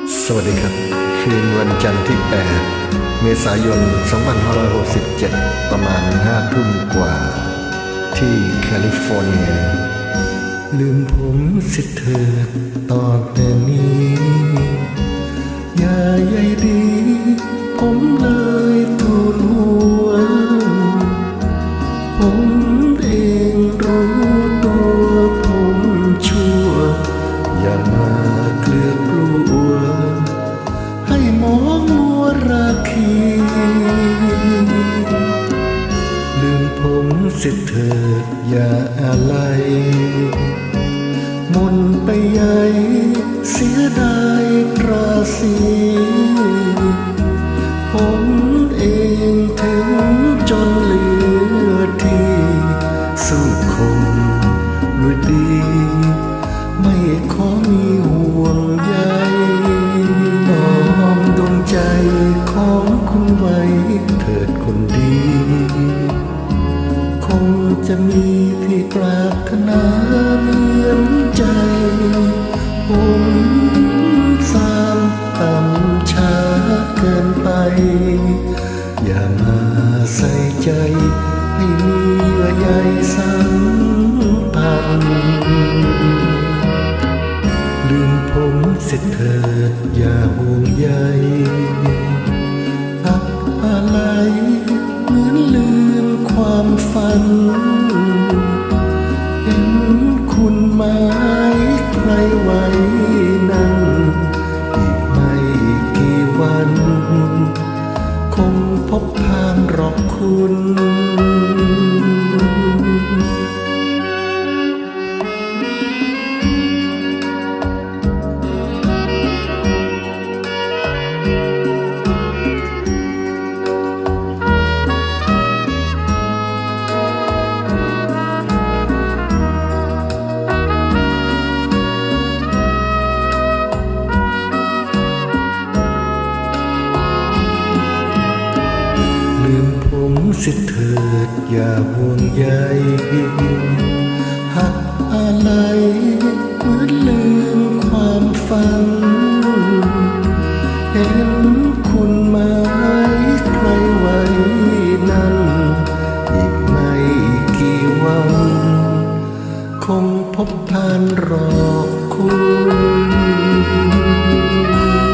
สวัสดีครับคืนวันจันทร์ที่ 8 เมษายน 2567 ประมาณ5 ทุ่มกว่าที่แคลิฟอร์เนียลืมผมสิเถิดต่อแต่นี้อย่าใยดีผมเลยทูลหัวผมเองรู้ตัวผมชั่วอย่ามาเกลือกลัวให้มองมัวราคีลืมผมสิเถิดอย่าอะไรมนไปใหญ่เสียดายราศีผมเองถึงจนเหลือที่สู้คงลุยดีไม่ขอมีห่วงใยน้อมดวงใจของคุณไว้เถิดคนดีคงจะมีที่ปรารถนาเหมือนใจผมสร้างต่ำช้าเกินไปอย่ามาใส่ใจให้มีเยื่อใยสัมพันธ์ลืมผมเสียเถิดอย่าห่วงใยอับอะไรเหมือนลืมความฝันเห็นคุณหมายใครไว้นั่นอีกไม่กี่วันคงพบทางรอบคุณลืมผมสิเถิดอย่าห่วงใยหักอะไรเหมือนลืมความฝันเห็นคุณหมายใครไว้นั่นอีกไม่กี่วันคงพบผ่านรอบคุณ